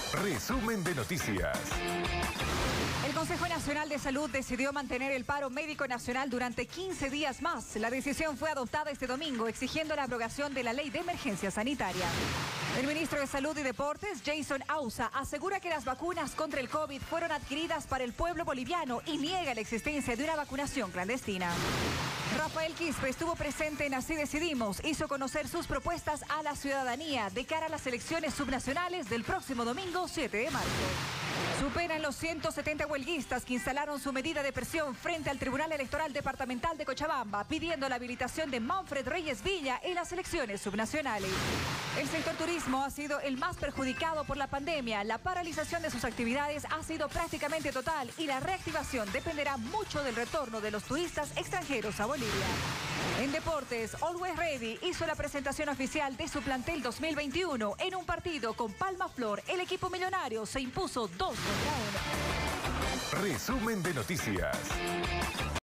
Resumen de noticias. El Consejo Nacional de Salud decidió mantener el paro médico nacional durante 15 días más. La decisión fue adoptada este domingo, exigiendo la abrogación de la ley de emergencia sanitaria. El ministro de Salud y Deportes, Jason Ausa, asegura que las vacunas contra el COVID fueron adquiridas para el pueblo boliviano y niega la existencia de una vacunación clandestina. Rafael Quispe estuvo presente en Así Decidimos, hizo conocer sus propuestas a la ciudadanía de cara a las elecciones subnacionales del próximo domingo 7 de marzo. Superan los 170 huelguistas que instalaron su medida de presión frente al Tribunal Electoral Departamental de Cochabamba, pidiendo la habilitación de Manfred Reyes Villa en las elecciones subnacionales. El sector turismo ha sido el más perjudicado por la pandemia. La paralización de sus actividades ha sido prácticamente total y la reactivación dependerá mucho del retorno de los turistas extranjeros a Bolivia. En deportes, Always Ready hizo la presentación oficial de su plantel 2021. En un partido con Palma Flor, el equipo millonario se impuso 2-1. Resumen de noticias.